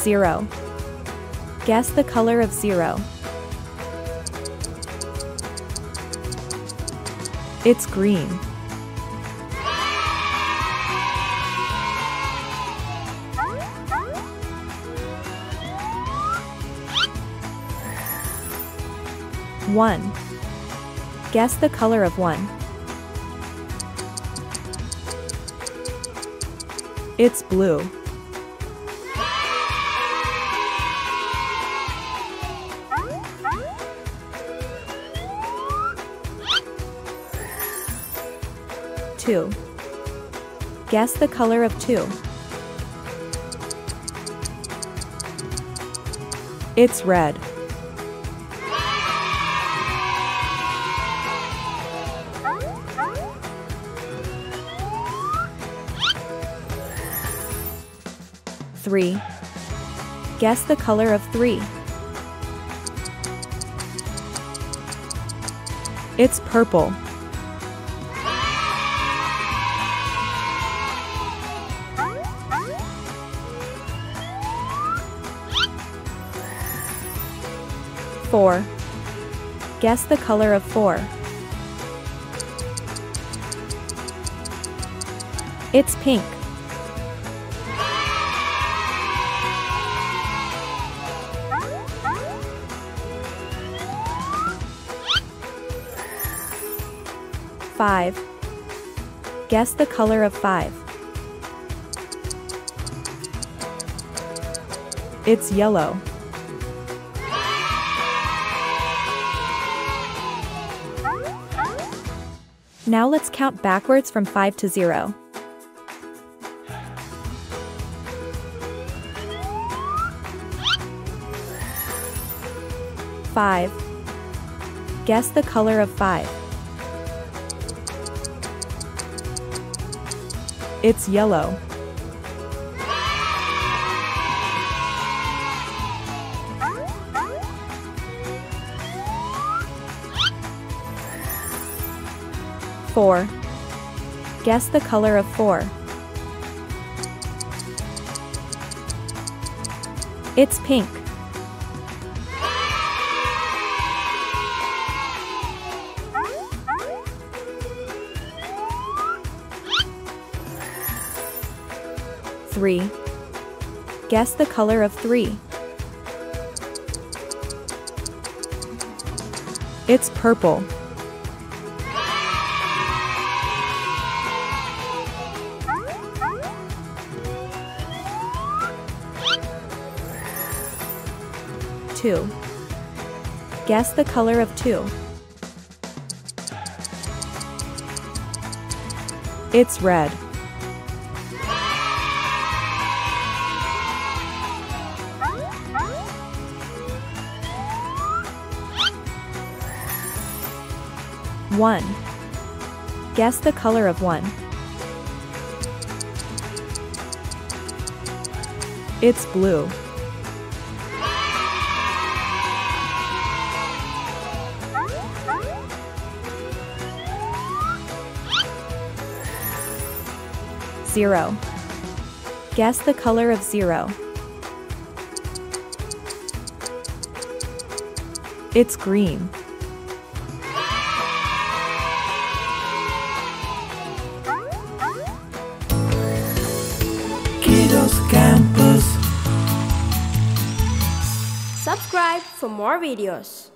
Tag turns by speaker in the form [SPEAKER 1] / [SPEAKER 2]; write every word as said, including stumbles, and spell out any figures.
[SPEAKER 1] Zero. Guess the color of zero. It's green. One. Guess the color of one. It's blue. Two. Guess the color of two. It's red. Three. Guess the color of three. It's purple. Four. Guess the color of four. It's pink. Five. Guess the color of five. It's yellow. Now let's count backwards from five to zero. Five. Guess the color of five. It's yellow. Four. Guess the color of four. It's pink. Three. Guess the color of three. It's purple. Two. Guess the color of two. It's red. One. Guess the color of one. It's blue. Zero. Guess the color of zero. It's green.
[SPEAKER 2] Subscribe for more videos.